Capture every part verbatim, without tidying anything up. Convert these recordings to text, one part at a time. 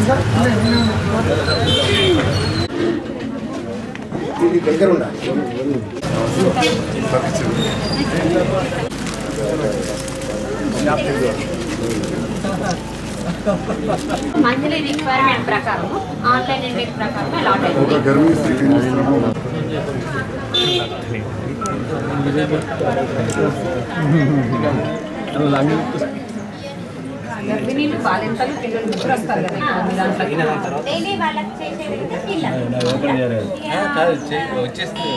దగ్గర ఉండాలి monthly requirement ప్రకారం ఆన్లైన్ ఇన్వైట్ ప్రకారం అలాట్ ఒక గర్భిణీ స్త్రీకి గర్భిణీలు బాలింతలు పిల్లలు ముగ్గురు వస్తారు కదా డైలీ వాళ్ళకి చేసేది వచ్చేస్తుంది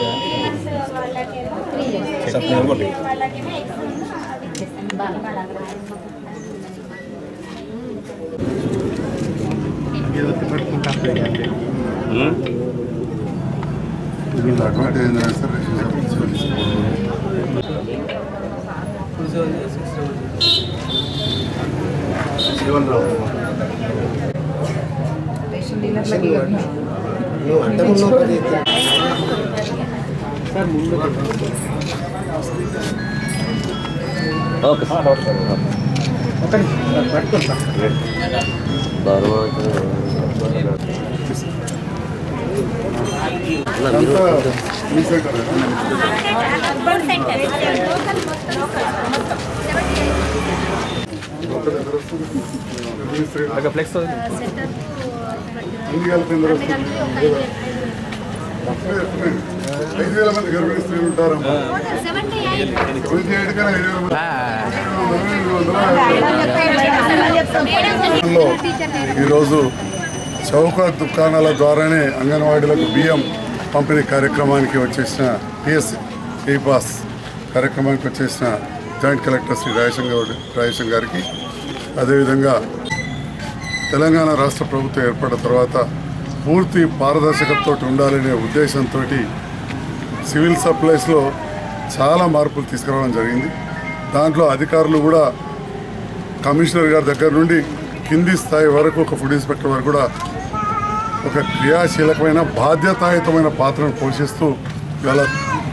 వాళ్ళకేమో ఫ్లెక్స్ ఐదు వేల మంది గర్భిణీ స్త్రీలు ఉంటారమ్మా. ఈరోజు చౌక దుకాణాల ద్వారానే అంగన్వాడీలకు బియ్యం పంపిణీ కార్యక్రమానికి వచ్చేసిన పిఎస్ ఈ పాస్ కార్యక్రమానికి వచ్చేసిన జాయింట్ కలెక్టర్ శ్రీ రాజేశం గౌడ్ రాజేశం గారికి, అదేవిధంగా తెలంగాణ రాష్ట్ర ప్రభుత్వం ఏర్పడిన తర్వాత పూర్తి పారదర్శకతతో ఉండాలనే ఉద్దేశంతో సివిల్ సప్లైస్లో చాలా మార్పులు తీసుకురావడం జరిగింది. దాంట్లో అధికారులు కూడా కమిషనర్ గారి దగ్గర నుండి కింది స్థాయి వరకు ఒక ఫుడ్ ఇన్స్పెక్టర్ వరకు కూడా ఒక క్రియాశీలకమైన బాధ్యతాయుతమైన పాత్రను పోషిస్తూ ఇవాళ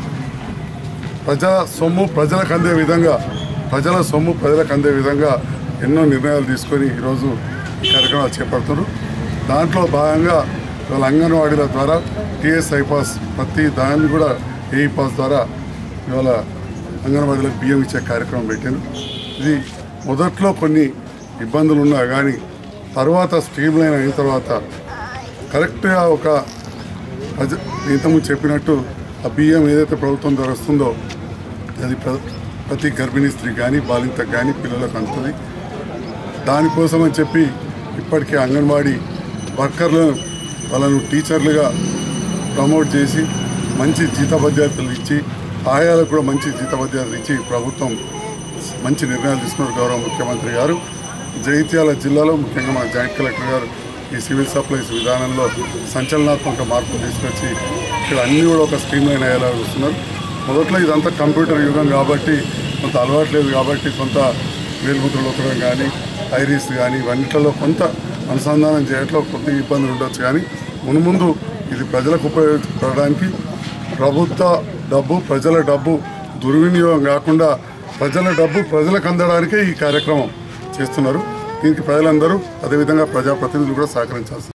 ప్రజల సొమ్ము ప్రజలకు అందే విధంగా ప్రజల సొమ్ము ప్రజలకు అందే విధంగా ఎన్నో నిర్ణయాలు తీసుకొని ఈరోజు ఈ కార్యక్రమాలు చేపడుతున్నారు. దాంట్లో భాగంగా ఇవాళ అంగన్వాడీల ద్వారా టీఎస్ ఐపాస్ ప్రతి దాన్ని కూడా ఏఈ పాస్ ద్వారా ఇవాళ అంగన్వాడీలకు బియ్యం ఇచ్చే కార్యక్రమం పెట్టాను. ఇది మొదట్లో కొన్ని ఇబ్బందులు ఉన్నా కానీ తర్వాత స్ట్రీమ్ లైన్ అయిన తర్వాత కరెక్ట్గా ఒక ప్రజ ఇంతకుముందు చెప్పినట్టు ఆ బియ్యం ఏదైతే ప్రభుత్వం ద్వారా వస్తుందో అది ప్రతి గర్భిణీ స్త్రీ కానీ బాలింతకు కానీ పిల్లలకు అందుతుంది. దానికోసం అని చెప్పి ఇప్పటికే అంగన్వాడీ వర్కర్లను వాళ్ళను టీచర్లుగా ప్రమోట్ చేసి మంచి జీతభత్యాలు ఇచ్చి ఆయాలకు కూడా మంచి జీతభత్యాలు ఇచ్చి ప్రభుత్వం మంచి నిర్ణయాలు తీసుకున్నారు. గౌరవ ముఖ్యమంత్రి గారు జగిత్యాల జిల్లాలో ముఖ్యంగా మన జాయింట్ కలెక్టర్ గారు ఈ సివిల్ సప్లైస్ విధానంలో సంచలనాత్మక మార్పులు తీసుకొచ్చి ఇక్కడ అన్నీ కూడా ఒక స్ట్రీమ్ లైన్ అయ్యేలా చూస్తున్నారు. మొదట్లో ఇదంతా కంప్యూటర్ యుగం కాబట్టి కొంత అలవాట్లేదు కాబట్టి కొంత వేలుముద్రలు ఒక్కడం కానీ ఐరిస్ కానీ ఇవన్నిటిలో కొంత అనుసంధానం చేయట్లో కొద్ది ఇబ్బందులు ఉండొచ్చు. కానీ మున్ముందు ఇది ప్రజలకు ఉపయోగపడడానికి ప్రభుత్వ డబ్బు ప్రజల డబ్బు దుర్వినియోగం కాకుండా ప్రజల డబ్బు ప్రజలకు అందడానికే ఈ కార్యక్రమం చేస్తున్నారు. దీనికి ప్రజలందరూ అదేవిధంగా ప్రజాప్రతినిధులు కూడా సహకరించాల్సింది.